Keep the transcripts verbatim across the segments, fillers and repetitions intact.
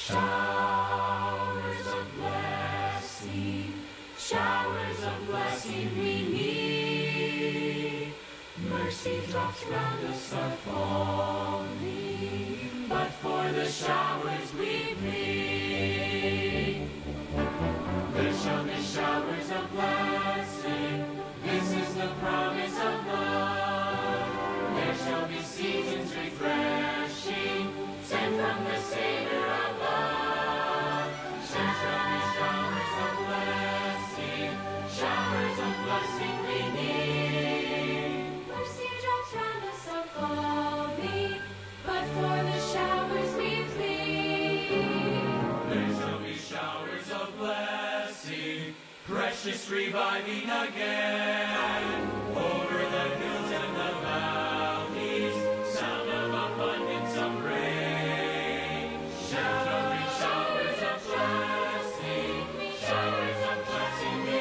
Showers of blessing, showers of blessing we need. Mercy drops round us are falling, but for the showers we plead. There shall be showers of blessing, this is the promise of love. There shall be seasons refreshing, sent from the Savior above. There shall be showers of blessing, showers of blessing we need. Mercy drops round us are falling, but for the showers we plead. There shall be showers of blessing, precious reviving again, over the hills and the valleys, sound of abundance of rain. There shall be showers of blessing, showers of blessing we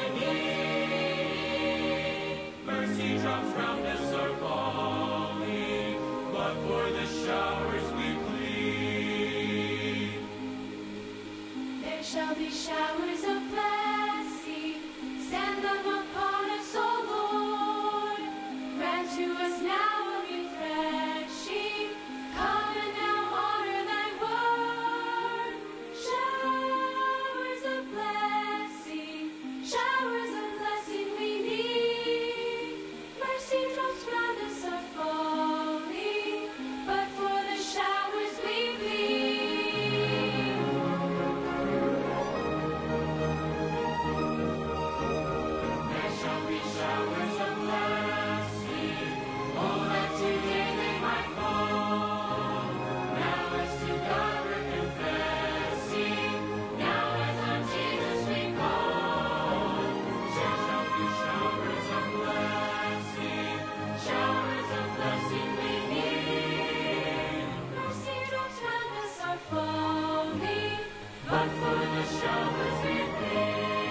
need. Mercy drops round us are falling, but for the showers we plead. There shall be showers of blessing, send them upon us, O Lord. Grant to us now a refreshing, come and now honor thy word. Showers of blessing, showers of blessing we need. Mercy drops round us are falling, but for the showers we plead. There shall be showers of blessing, oh that today they might fall. Now as to God we're confessing, now as on Jesus we call. There shall be showers of blessing, showers of blessing we need. Mercy drops round us are falling, But for the showers we plead.